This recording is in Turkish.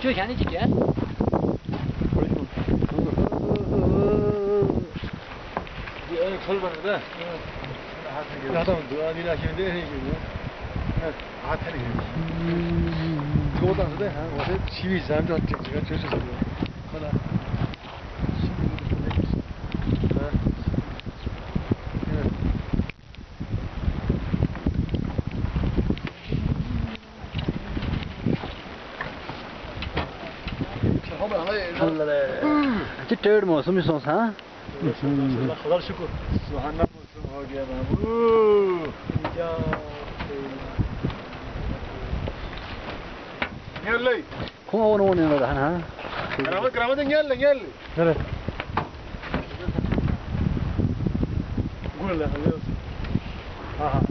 就像你几天。 철반인데 나도 너 아니라 힘인데 아 테리 이거보다 안돼 어제 집이 잠도 제가 주셔서 하나 Chứ trơn mà sống sống hả? خضر شكر سبحان الله سبحان يا بابو يلا Không ôn ôn nữa rồi hả? كرامة يلا يلا يلا قول له ها